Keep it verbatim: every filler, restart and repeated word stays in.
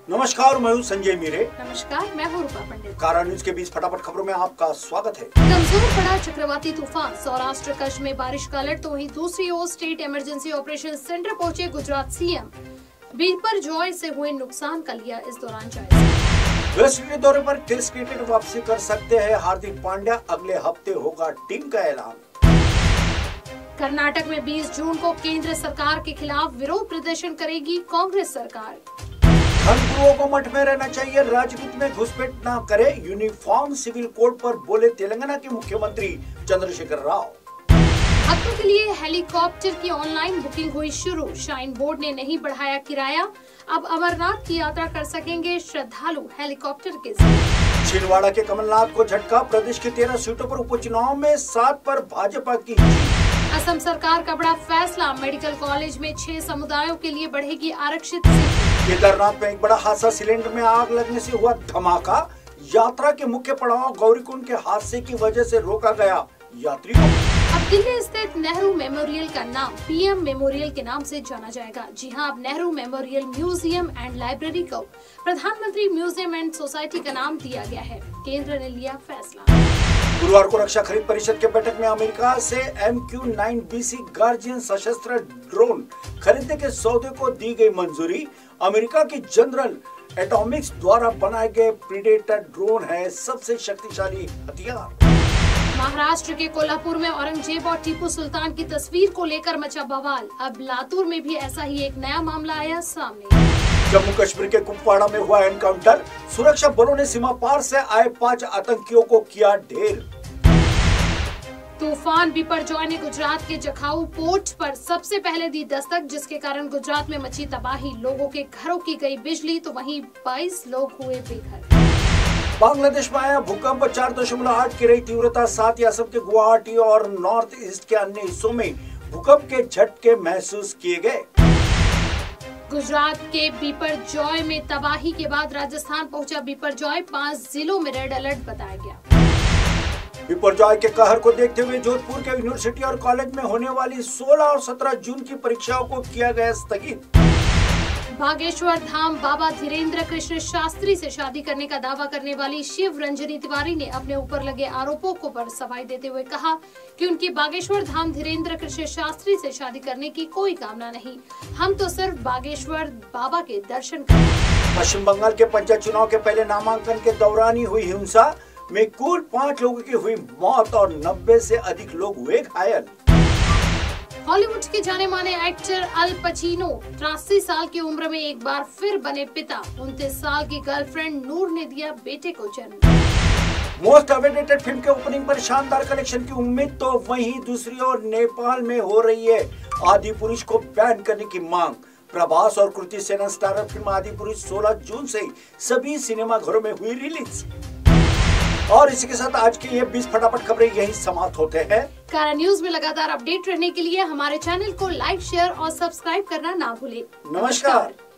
नमस्कार, मैं हूं संजय मीरे। नमस्कार, मैं हूं रूपा पंडित। कारा न्यूज के बीस फटाफट खबरों में आपका स्वागत है। कमजोर पड़ा चक्रवाती तूफान, सौराष्ट्र कच्छ में बारिश का अलर्ट, तो वहीं दूसरी ओर स्टेट इमरजेंसी ऑपरेशन सेंटर पहुंचे गुजरात सीएम। बिपरजॉय से हुए नुकसान का लिया इस दौरान जायजा। वेस्ट इंडीज दौरे पर टेस्ट क्रिकेट वापसी कर सकते हैं हार्दिक पांड्या, अगले हफ्ते होगा टीम का ऐलान। कर्नाटक में बीस जून को केंद्र सरकार के खिलाफ विरोध प्रदर्शन करेगी कांग्रेस सरकार। धर्मगुरुओं को मठ में रहना चाहिए, राजनीति में घुसपैठ न करे, यूनिफॉर्म सिविल कोड पर बोले तेलंगाना के मुख्यमंत्री चंद्रशेखर राव। भक्तों के लिए हेलीकॉप्टर की ऑनलाइन बुकिंग हुई शुरू, श्राइन बोर्ड ने नहीं बढ़ाया किराया, अब अमरनाथ की यात्रा कर सकेंगे श्रद्धालु हेलीकॉप्टर के जरिए। छिंदवाड़ा के कमलनाथ को झटका, प्रदेश की तेरह सीटों पर उपचुनाव में सात पर भाजपा की जीत। असम सरकार का बड़ा फैसला, मेडिकल कॉलेज में छह समुदायों के लिए बढ़ेगी आरक्षित सीट। केदारनाथ में एक बड़ा हादसा, सिलेंडर में आग लगने से हुआ धमाका, यात्रा के मुख्य पड़ाव गौरीकुंड के हादसे की वजह से रोका गया यात्री को। अब दिल्ली स्थित नेहरू मेमोरियल का नाम पीएम मेमोरियल के नाम से जाना जाएगा। जी हां, अब Nehru memorial museum and library को प्रधानमंत्री म्यूजियम एंड सोसाइटी का नाम दिया गया है। केंद्र ने लिया फैसला। गुरुवार को रक्षा खरीद परिषद के बैठक में अमेरिका से M Q nine B sea guardian सशस्त्र ड्रोन खरीदने के सौदे को दी गई मंजूरी। अमेरिका की जनरल एटॉमिक्स द्वारा बनाए गए प्रीडेटर ड्रोन है सबसे शक्तिशाली हथियार। महाराष्ट्र के कोल्हापुर में औरंगजेब और टीपू सुल्तान की तस्वीर को लेकर मचा बवाल, अब लातूर में भी ऐसा ही एक नया मामला आया सामने। जम्मू कश्मीर के कुपवाड़ा में हुआ एनकाउंटर, सुरक्षा बलों ने सीमा पार से आए पांच आतंकियों को किया ढेर। तूफान बिपरजॉय ने गुजरात के जखाऊ पोर्ट पर सबसे पहले दी दस्तक, जिसके कारण गुजरात में मची तबाही, लोगों के घरों की गई बिजली, तो वहीं बाईस लोग हुए बेघर। बांग्लादेश में आया भूकंप, चार दशमलव आठ की रही तीव्रता, साथ ही असम के गुवाहाटी और नॉर्थ ईस्ट के अन्य हिस्सों में भूकंप के झटके महसूस किए गए। गुजरात के बिपरजॉय में तबाही के बाद राजस्थान पहुंचा बिपरजॉय, पांच जिलों में रेड अलर्ट बताया गया। बिपरजॉय के कहर को देखते हुए जोधपुर के यूनिवर्सिटी और कॉलेज में होने वाली सोलह और सत्रह जून की परीक्षाओं को किया गया स्थगित। बागेश्वर धाम बाबा धीरेन्द्र कृष्ण शास्त्री से शादी करने का दावा करने वाली शिव रंजनी तिवारी ने अपने ऊपर लगे आरोपों को पर सफाई देते हुए कहा कि उनकी बागेश्वर धाम धीरेन्द्र कृष्ण शास्त्री से शादी करने की कोई कामना नहीं, हम तो सिर्फ बागेश्वर बाबा के दर्शन करें। पश्चिम बंगाल के पंचायत चुनाव के पहले नामांकन के दौरान ही हुई हिंसा में कुल पाँच लोगों की हुई मौत और नब्बे से अधिक लोग हुए घायल। हॉलीवुड के जाने माने एक्टर अल पचीनो तिरासी साल की उम्र में एक बार फिर बने पिता, उनतीस साल की गर्लफ्रेंड नूर ने दिया बेटे को जन्म। मोस्ट अवेटेड फिल्म के ओपनिंग पर शानदार कलेक्शन की उम्मीद, तो वहीं दूसरी ओर नेपाल में हो रही है आदि पुरुष को बैन करने की मांग। प्रभास और कृति सेनन स्टारर फिल्म आदि पुरुष सोलह जून से सभी सिनेमा घरों में हुई रिलीज। और इसी के साथ आज के ये बीस फटाफट खबरें यही समाप्त होते हैं। कारा न्यूज में लगातार अपडेट रहने के लिए हमारे चैनल को लाइक, शेयर और सब्सक्राइब करना ना भूलें। नमस्कार।